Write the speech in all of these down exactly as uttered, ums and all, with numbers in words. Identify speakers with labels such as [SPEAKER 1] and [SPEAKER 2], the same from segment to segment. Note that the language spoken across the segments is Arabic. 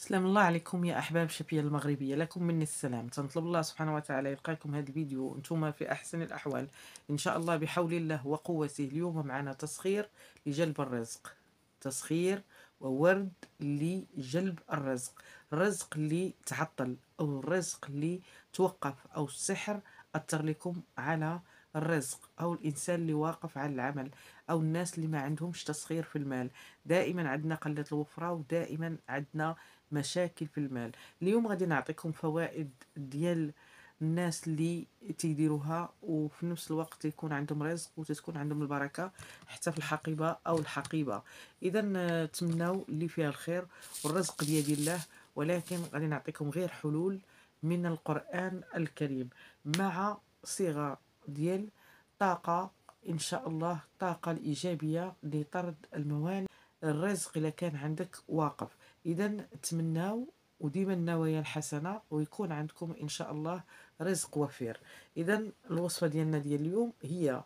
[SPEAKER 1] سلام الله عليكم يا احباب شبيه المغربيه، لكم مني السلام. تنطلب الله سبحانه وتعالى يلقاكم هذا الفيديو وانتم في احسن الاحوال ان شاء الله بحول الله وقوته. اليوم معنا تسخير لجلب الرزق، تسخير وورد لجلب الرزق، الرزق اللي تعطل او الرزق اللي توقف او السحر اثر لكم على الرزق، او الانسان اللي واقف على العمل، او الناس اللي ما عندهمش تسخير في المال. دائما عندنا قله الوفره ودائما عندنا مشاكل في المال. اليوم غادي نعطيكم فوائد ديال الناس اللي تيديروها وفي نفس الوقت يكون عندهم رزق وتكون عندهم البركه حتى في الحقيبه او الحقيبه. اذا نتمناو اللي فيها الخير، والرزق بيد الله، ولكن غادي نعطيكم غير حلول من القرآن الكريم مع صيغه ديال طاقه ان شاء الله، طاقه الايجابيه لطرد الموانع الرزق اذا كان عندك واقف. اذا تمناو وديما النوايا الحسنه ويكون عندكم ان شاء الله رزق وفير. اذا الوصفه ديالنا ديال اليوم هي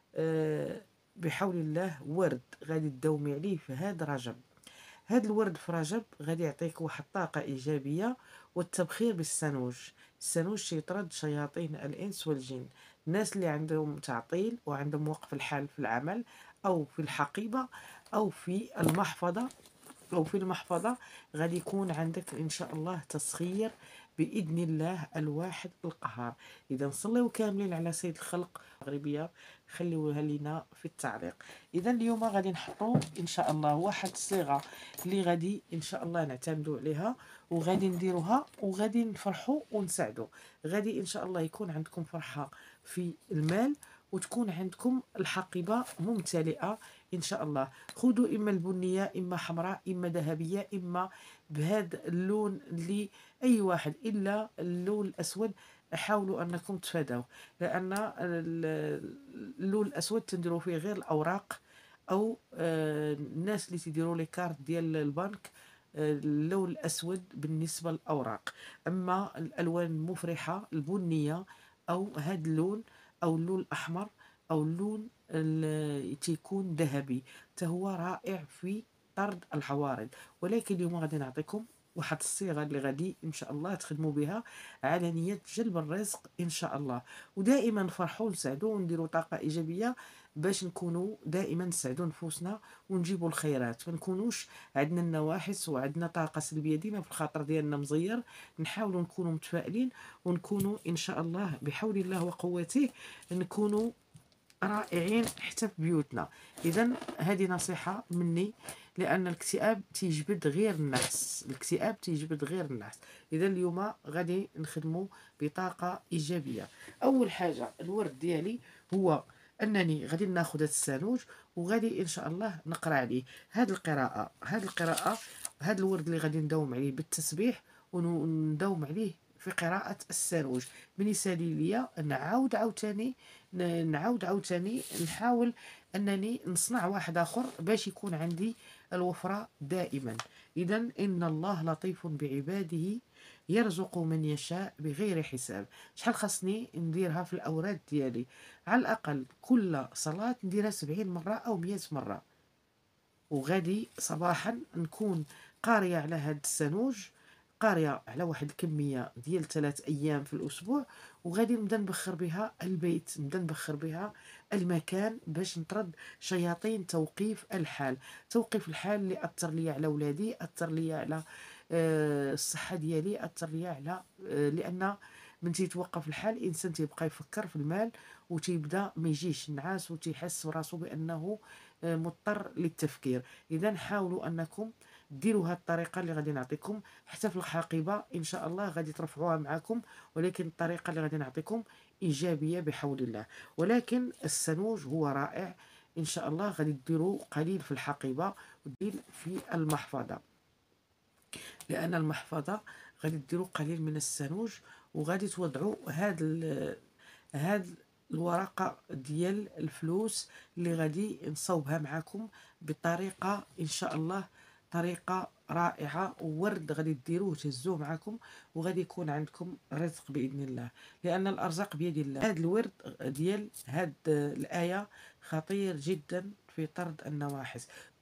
[SPEAKER 1] آه بحول الله ورد غادي تداومي عليه في هذا رجب. هذا الورد في رجب غادي يعطيك واحد الطاقه ايجابيه. والتبخير بالسنوج، السنوج تيطرد شياطين الانس والجن. الناس اللي عندهم تعطيل وعندهم وقف الحال في العمل او في الحقيبه او في المحفظه أو في المحفظة، غادي يكون عندك إن شاء الله تسخير بإذن الله الواحد القهار. إذا نصليو كاملين على سيد الخلق المغربية، خليوها لينا في التعليق. إذا اليوم غادي نحطو إن شاء الله واحد الصيغة اللي غادي إن شاء الله نعتمدوا عليها وغادي نديروها وغادي نفرحوا ونسعدوا. غادي إن شاء الله يكون عندكم فرحة في المال وتكون عندكم الحقيبة ممتلئة إن شاء الله. خذوا إما البنية إما حمراء إما ذهبية إما بهذا اللون اللي أي واحد، إلا اللون الأسود حاولوا أنكم تفادوه، لأن اللون الأسود تنديروا فيه غير الأوراق أو آه الناس اللي تديروا لي كارت ديال البنك. آه اللون الأسود بالنسبة للأوراق، أما الألوان المفرحة البنية أو هذا اللون أو اللون الأحمر او اللون اللي تيكون ذهبي تهو رائع في طرد العوارض. ولكن اليوم غادي نعطيكم واحد الصيغه اللي غادي ان شاء الله تخدموا بها على نيه جلب الرزق ان شاء الله. ودائما نفرحوا ونسعدوا ونديروا طاقه ايجابيه باش نكونوا دائما نسعدوا نفوسنا ونجيبوا الخيرات، ما نكونوش عندنا النواحس وعندنا طاقه سلبيه ديما في الخاطر ديالنا مزير. نحاولوا نكونوا متفائلين ونكونوا ان شاء الله بحول الله وقوته نكونوا رائعين حتى في بيوتنا. اذا هذه نصيحه مني، لان الاكتئاب تيجبد غير الناس، الاكتئاب تيجبد غير الناس. اذا اليوم غادي نخدموا بطاقه ايجابيه. اول حاجه الورد ديالي هو انني غادي ناخذ هذا السانوج وغادي ان شاء الله نقرا عليه هذه القراءه هذه القراءه هذا الورد اللي غادي نداوم عليه بالتسبيح ونداوم عليه في قراءة السانوج. من يسالي ليا نعاود عاوتاني نعاود عاوتاني نحاول انني نصنع واحد اخر باش يكون عندي الوفرة دائما. اذا ان الله لطيف بعباده يرزق من يشاء بغير حساب. شحال خاصني نديرها في الاوراد ديالي؟ على الاقل كل صلاة نديرها سبعين مرة او مية مرة، وغادي صباحا نكون قارية على هاد السانوج، قاريه على واحد الكميه ديال ثلاث ايام في الاسبوع، وغادي نبدا نبخر بها البيت، نبدا نبخر بها المكان باش نطرد شياطين توقيف الحال. توقيف الحال اللي اثر لي على ولادي، اثر لي على آه الصحه ديالي، اثر لي على آه لان من تيتوقف الحال الانسان تيبقى يفكر في المال وتيبدا ما يجيش النعاس وتيحس براسو بانه آه مضطر للتفكير. اذا حاولوا انكم ديروا هذه الطريقه اللي غادي نعطيكم حتى في الحقيبه ان شاء الله غادي ترفعوها معكم. ولكن الطريقه اللي غادي نعطيكم ايجابيه بحول الله. ولكن السنوج هو رائع ان شاء الله. غادي ديروا قليل في الحقيبه ودير في المحفظه، لان المحفظه غادي ديروا قليل من السنوج وغادي توضعوا هاد هاد الورقه ديال الفلوس اللي غادي نصوبها معكم بطريقه ان شاء الله طريقه رائعه. وورد غادي ديروه تهزوه معكم وغادي يكون عندكم رزق باذن الله، لان الارزاق بيد الله. هذا الورد ديال هاد الايه خطير جدا في طرد النواحس.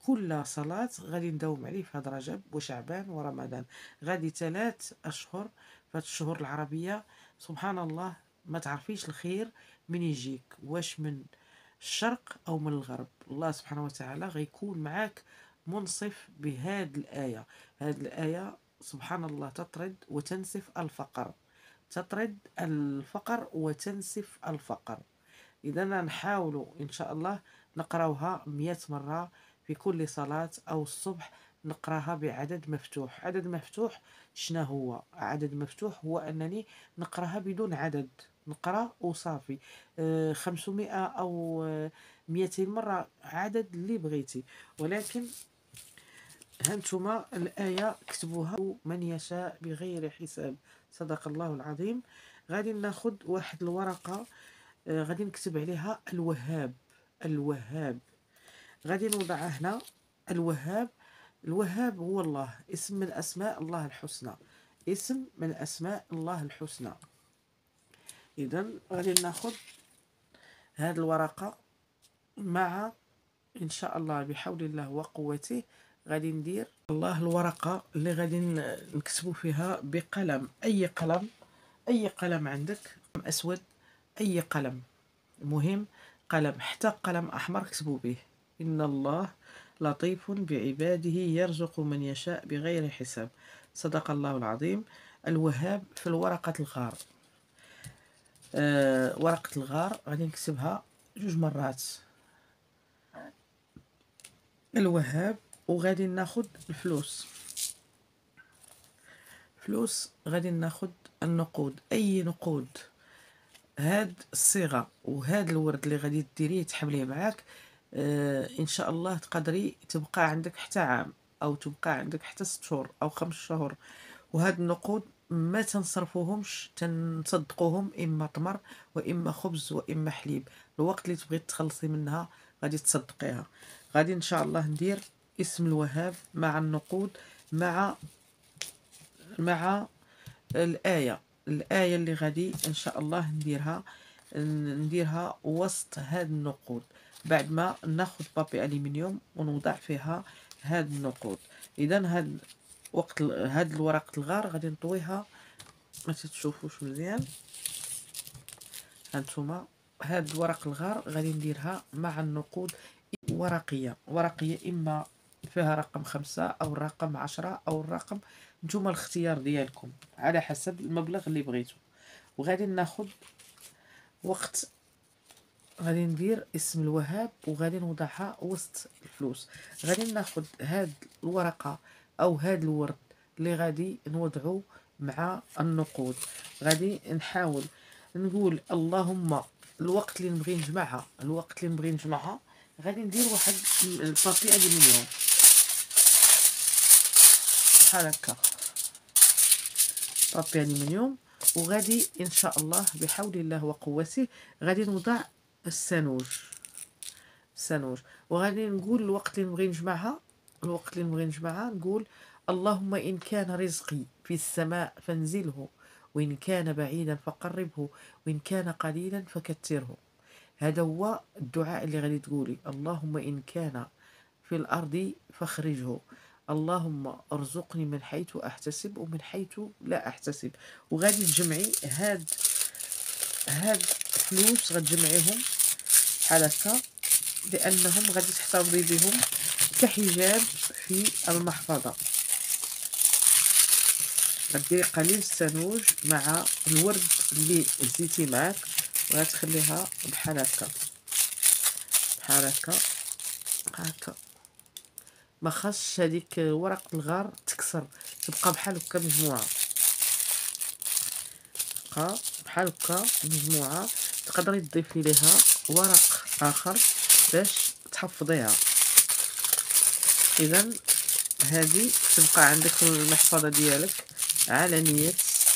[SPEAKER 1] كل صلاة غادي نداوم عليه في هاد رجب وشعبان ورمضان. غادي ثلاث أشهر في هاد الشهور العربية. سبحان الله، ما تعرفيش الخير من يجيك، واش من الشرق أو من الغرب. الله سبحانه وتعالى غيكون معاك منصف بهاد الآية. هاد الآية سبحان الله تطرد وتنسف الفقر، تطرد الفقر وتنسف الفقر. إذا نحاول إن شاء الله نقراوها مئة مرة في كل صلاة، أو الصبح نقراها بعدد مفتوح. عدد مفتوح شنا هو؟ عدد مفتوح هو أنني نقراها بدون عدد، نقرا وصافي. آه، خمسمائة أو آه، مئتين مرة، عدد اللي بغيتي. ولكن هانتوما الآية كتبوها من يشاء بغير حساب. صدق الله العظيم. غادي ناخد واحد الورقة، آه، غادي نكتب عليها الوهاب. الوهاب غادي نوضعها هنا. الوهاب، الوهاب هو الله، اسم من أسماء الله الحسنى، اسم من أسماء الله الحسنى. إذا غادي ناخد هاد الورقة مع إن شاء الله بحول الله وقوته. غادي ندير الله الورقة اللي غادي نكتبو فيها بقلم، أي قلم، أي قلم عندك، أسود، أي قلم، المهم قلم، حتى قلم أحمر كتبوا به. إن الله لطيف بعباده يرزق من يشاء بغير حساب. صدق الله العظيم. الوهاب في الورقة الغار. أه ورقة الغار غادي نكتبها جوج مرات. الوهاب. وغادي ناخد الفلوس. فلوس غادي ناخد النقود، أي نقود. هاد الصيغه وهاد الورد اللي غادي ديريه تحمليه معاك، آه ان شاء الله تقدري تبقى عندك حتى عام، او تبقى عندك حتى ست شهور او خمس شهور. وهاد النقود ما تنصرفوهمش، تنصدقوهم، اما تمر واما خبز واما حليب. الوقت اللي تبغي تخلصي منها غادي تصدقيها. غادي ان شاء الله ندير اسم الوهاب مع النقود مع مع الآية. الآية اللي غادي إن شاء الله نديرها نديرها وسط هاد النقود، بعد ما ناخد بابي ألمنيوم ونوضع فيها هاد النقود. إذا هاد وقت هاد الورقة الغار غادي نطويها، ما تشوفوش مزيان. هانتوما هاد الورق الغار غادي نديرها مع النقود ورقية. ورقية إما فيها رقم خمسة أو رقم عشرة أو الرقم، نتوما الاختيار ديالكم على حسب المبلغ اللي بغيتو. وغادي ناخد وقت، غادي ندير اسم الوهاب وغادي نوضعها وسط الفلوس. غادي ناخد هاد الورقة أو هاد الورد اللي غادي نوضعو مع النقود. غادي نحاول نقول اللهم الوقت اللي نبغي نجمعها، الوقت اللي نبغي نجمعها غادي ندير واحد البابي ألمنيوم بحال هكا، بابي ألمنيوم. وغادي ان شاء الله بحول الله وقوته غادي نوضع السانوج، السانوج. وغادي نقول الوقت اللي نبغي نجمعها، الوقت اللي نبغي نجمعها نقول اللهم إن كان رزقي في السماء فانزله، وإن كان بعيدا فقربه، وإن كان قليلا فكثره. هذا هو الدعاء اللي غادي تقولي. اللهم إن كان في الأرض فاخرجه، اللهم ارزقني من حيث أحتسب ومن حيث لا أحتسب. وغادي تجمعي هاد هاد فلوس، غتجمعيهم بحال هكا، لأنهم غادي تحتفظي بهم كحجاب في المحفظة. غديري قليل السانوج مع الورد اللي هزيتي معاك، وغتخليها بحال هكا، بحال هكا هكا. ما خاصش هذيك ورقة الغار تكسر، تبقى بحال هكا مجموعة، تبقى بحال هكا مجموعة. تقدري تضيفي ليها ورق آخر باش تحفظيها. إذا هذه تبقى عندك في المحفظة ديالك على نية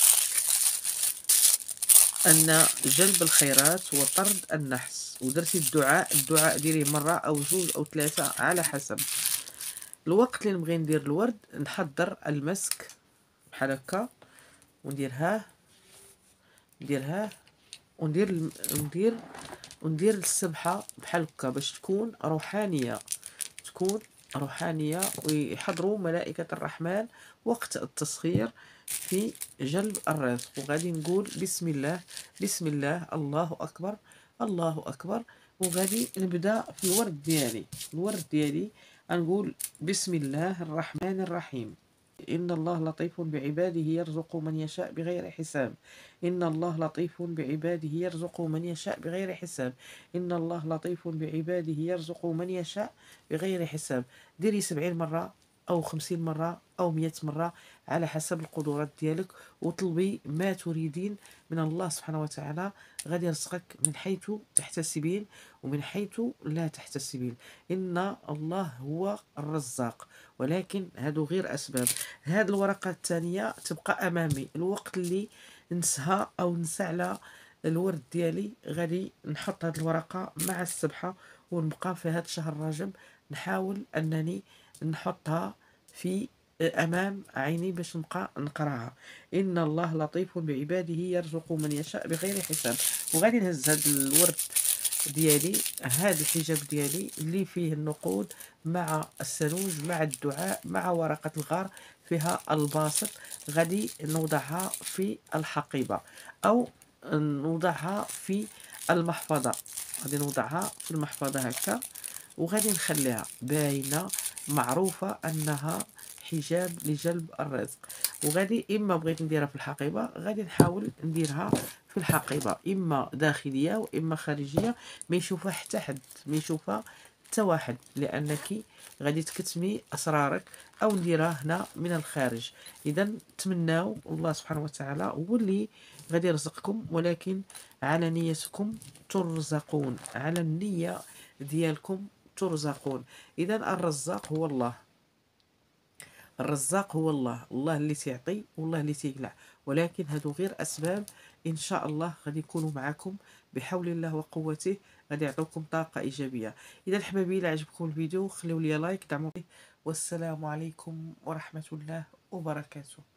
[SPEAKER 1] أن جلب الخيرات وطرد النحس. ودرتي الدعاء، الدعاء ديريه مرة أو جوج أو ثلاثة على حسب. الوقت اللي نبغي ندير الورد نحضر المسك بحال هكا، ونديرها نديرها وندير ندير وندير السبحة بحال هكا باش تكون روحانية، تكون روحانية ويحضروا ملائكة الرحمن وقت التسخير في جلب الرزق. وغادي نقول بسم الله، بسم الله، الله أكبر، الله أكبر. وغادي نبدأ في الورد ديالي. الورد ديالي غنقول بسم الله الرحمن الرحيم. إن الله لطيف بعباده يرزق من يشاء بغير حساب. إن الله لطيف بعباده يرزق من يشاء بغير حساب. إن الله لطيف بعباده يرزق من يشاء بغير حساب. ديري سبعين مرة أو خمسين مرة أو مية مرة على حسب القدرات ديالك، وطلبي ما تريدين من الله سبحانه وتعالى. غادي يرزقك من حيث تحتسبين ومن حيث لا تحتسبين. إن الله هو الرزاق، ولكن هادو غير أسباب. هاد الورقة الثانية تبقى أمامي. الوقت اللي نسها أو نسى على الورد ديالي غادي نحط هاد الورقة مع السبحة، ونبقى في هاد شهر رجب نحاول أنني نحطها في أمام عيني باش نبقى نقراها. إن الله لطيف بعباده يرزق من يشاء بغير حساب. وغادي نهز هاد الورد ديالي، هاد الحجاب ديالي اللي فيه النقود مع السنوج مع الدعاء مع ورقة الغار فيها الباسط، غادي نوضعها في الحقيبة أو نوضعها في المحفظة. غادي نوضعها في المحفظة هكا، وغادي نخليها باينة معروفة أنها حجاب لجلب الرزق. وغادي إما بغيت نديرها في الحقيبة غادي نحاول نديرها في الحقيبة، إما داخلية وإما خارجية، ما يشوفها حتى حد، ما يشوفها حتى واحد، لأنك غادي تكتمي أسرارك. أو نديرها هنا من الخارج. إذا تمناو الله سبحانه وتعالى هو اللي غادي يرزقكم، ولكن على نيتكم ترزقون، على النية ديالكم ترزقون. إذا الرزاق هو الله، الرزاق هو الله، الله اللي تيعطي والله اللي تيقلع، ولكن هادو غير أسباب. إن شاء الله غادي يكونوا معكم بحول الله وقوته، غادي يعطوكم طاقة إيجابية. إذا حبايبي إلا عجبكم الفيديو خليو لي لايك، دعموا، والسلام عليكم ورحمة الله وبركاته.